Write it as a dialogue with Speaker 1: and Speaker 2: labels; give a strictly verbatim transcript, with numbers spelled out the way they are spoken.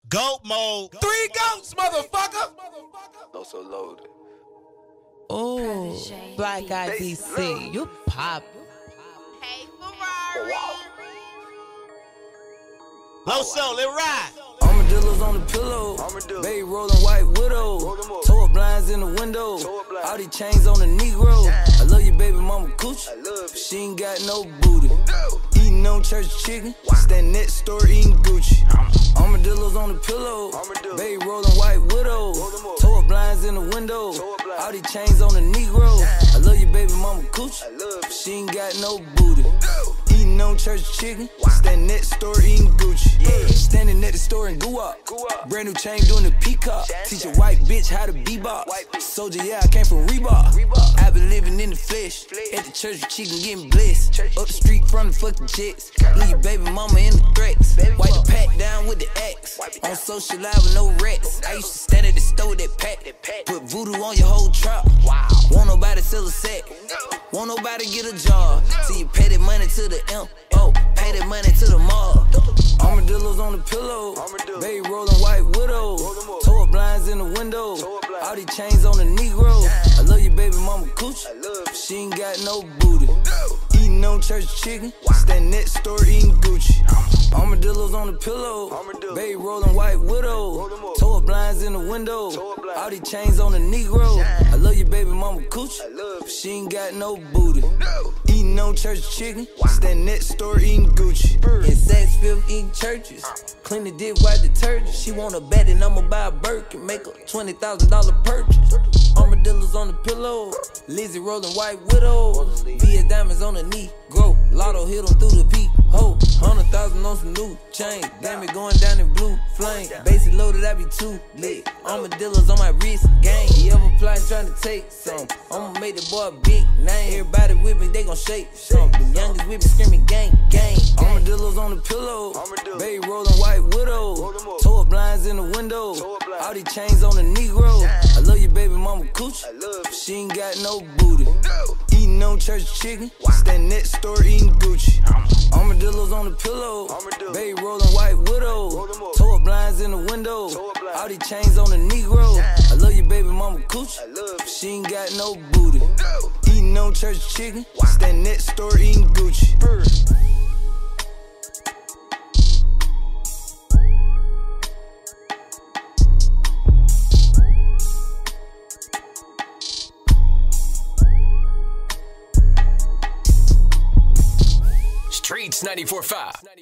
Speaker 1: Goat mode.
Speaker 2: Three goats, motherfucker.
Speaker 3: Loso loaded.
Speaker 4: Oh, Black Guy D C, you pop.
Speaker 5: Hey, Ferrari.
Speaker 1: Loso, let ride.
Speaker 6: Armadillos on the pillow,
Speaker 3: Armadillo.
Speaker 6: baby rolling white widow,
Speaker 3: Roll 'em up.
Speaker 6: toe up blinds in the window,
Speaker 3: Toe up blinds.
Speaker 6: all these chains on the negro. I love you, baby mama coochie.
Speaker 3: I love it.
Speaker 6: She ain't got no booty.
Speaker 3: No.
Speaker 6: Eating on church chicken, stand next store eating Gucci. Armadillos on the pillow,
Speaker 3: Armadillo.
Speaker 6: baby rolling white widow,
Speaker 3: Roll 'em up.
Speaker 6: toe up blinds in the window,
Speaker 3: Toe up blinds.
Speaker 6: all these chains on the negro. I love you, baby mama coochie.
Speaker 3: I love it.
Speaker 6: She ain't got no booty.
Speaker 3: No.
Speaker 6: Eating on church chicken, stand next store eating Gucci.
Speaker 3: Yeah.
Speaker 6: Standing at the store in Guwop,
Speaker 3: Guwop.
Speaker 6: brand new chain doing the peacock.
Speaker 3: Shine,
Speaker 6: Teach a
Speaker 3: shine.
Speaker 6: white bitch how to bebop.
Speaker 3: White bitch.
Speaker 6: Soldier, yeah, I came from Reebok.
Speaker 3: Reebok.
Speaker 6: I been living in the flesh.
Speaker 3: Flesh.
Speaker 6: At the church with chicken getting blessed.
Speaker 3: Church
Speaker 6: Up the street from the fucking jets. Leave your baby mama in the threats.
Speaker 3: Baby
Speaker 6: Wipe
Speaker 3: mama.
Speaker 6: the pack down with the axe.
Speaker 3: Wipe it
Speaker 6: On
Speaker 3: down.
Speaker 6: social live with no rats. I used to stand at the store with that pack.
Speaker 3: That pack.
Speaker 6: Put voodoo on your whole trap.
Speaker 3: Wow.
Speaker 6: Won't nobody sell a set.
Speaker 3: No.
Speaker 6: Won't nobody get a job. Till you pay that money to the M. Oh, pay that money to the mall. Armadillos on the pillow,
Speaker 3: Armadillo.
Speaker 6: baby rolling white widow,
Speaker 3: Roll 'em up.
Speaker 6: toe up blinds in the window,
Speaker 3: Toe up blinds.
Speaker 6: all these chains on the negro. I love you, baby mama coochie.
Speaker 3: I love it.
Speaker 6: She ain't got no booty.
Speaker 3: No.
Speaker 6: Eating on church chicken, stand next store eating Gucci. Armadillos on the pillow,
Speaker 3: Armadillo.
Speaker 6: baby rolling white widow,
Speaker 3: Roll 'em up.
Speaker 6: toe up blinds in the window,
Speaker 3: Toe up blinds.
Speaker 6: all these chains on the negro. I love you, baby mama coochie.
Speaker 3: I love it.
Speaker 6: She ain't got no booty.
Speaker 3: No.
Speaker 6: Eating on church chicken, stand next store eating Gucci. In Saxville eating churches, clean the dick, white detergent. She want a bed and I'ma buy a Birkin, make a twenty thousand dollar purchase. Armadillos on the pillow, Lizzie rolling white widows. Via diamonds on the knee, grow. Lotto hit them through the peak, ho. Hundred thousand on some new chain, damn it going down in blue flame. Basic loaded, I be too lit. Armadillos on my wrist, gang. He ever plotting trying to take some. I'ma make the boy a big name. Everybody with me, they gon' shake some. The youngest with me screaming gang, gang. Armadillos on the pillow,
Speaker 3: Armadillo.
Speaker 6: baby rolling white widow,
Speaker 3: Roll 'em up.
Speaker 6: toe up blinds in the window,
Speaker 3: Toe up blinds.
Speaker 6: all these chains on the negro. I love you, baby mama coochie.
Speaker 3: I love it.
Speaker 6: She ain't got no booty.
Speaker 3: No.
Speaker 6: Eating on church chicken, stand next store eating Gucci. Armadillos on the pillow,
Speaker 3: Armadillo.
Speaker 6: baby rolling white widow,
Speaker 3: Roll 'em up.
Speaker 6: toe up blinds in the window,
Speaker 3: Toe up blinds.
Speaker 6: all these chains on the negro. I love you, baby mama coochie.
Speaker 3: I love it.
Speaker 6: She ain't got no booty.
Speaker 3: No.
Speaker 6: Eating on church chicken, stand next store eating Gucci.
Speaker 2: Streets ninety-four point five.